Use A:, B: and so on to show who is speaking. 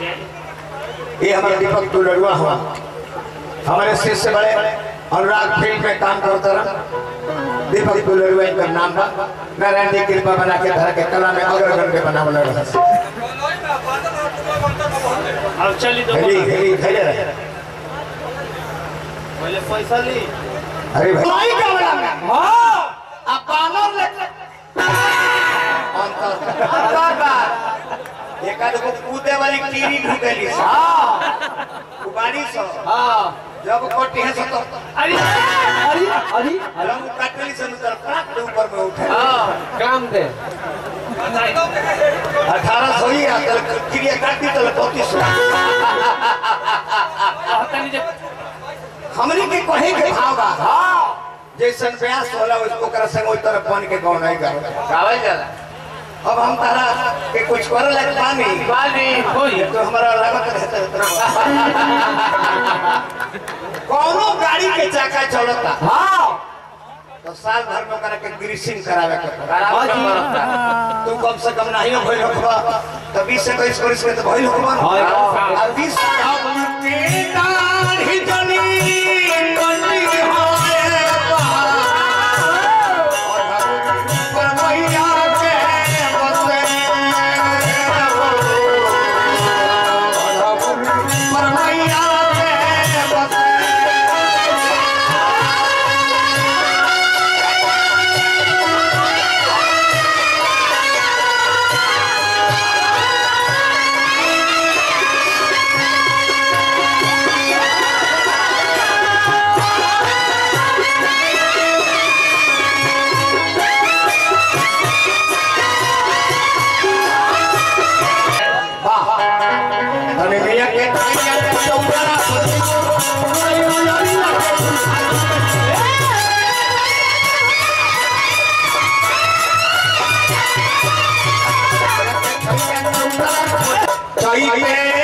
A: ये हमारे दीपक दुलड़ुआ हुआ हमारे शिष्य बड़े अनुराग फील्ड में काम करते रहे दीपक दुलड़ुआ इनका नाम बा नारायण जी कृपा बना के धरा के कला में अग्रगण्य के बना वाला रहा
B: अब चली तो
A: हेली हेली खेले रहे
B: पहले पैसा ली
A: अरे भाई
C: नहीं का वाला में हां अब बानर ले
A: अंतर बा एक आध को कूदे वाली कीरी ढूंढेली
C: हां
A: कुबाड़ी सो
C: हां
A: जब कोटी है सो तो
C: अरे
A: हम काटली से उतर प्राक ऊपर में उठे
C: हां काम दे
A: 1800 ही आकर क्रिया काटी तो 3500 हमरी के कहे के भाव बा हां जैसन प्रयास होला उसको कर संग ओई तरफ बन के गाँव नहीं गावल जाला अब हम तारा के कुछ कर लग पानी
C: होई
A: तो हमारा लागत रहता कोनो गाड़ी के चाका चलता
C: हां
A: तो साल भर में ओकरा के ग्रीसिंग करावे के
C: हां जी
A: तू कम से कम नहीं भइल होबा तो 20 से 21 वर्ष में तो भइल होबा
C: हां
A: 20 के दाढ़ी जनी कंडी होए पर मैया के बसे पर मैया के बसे चाहिए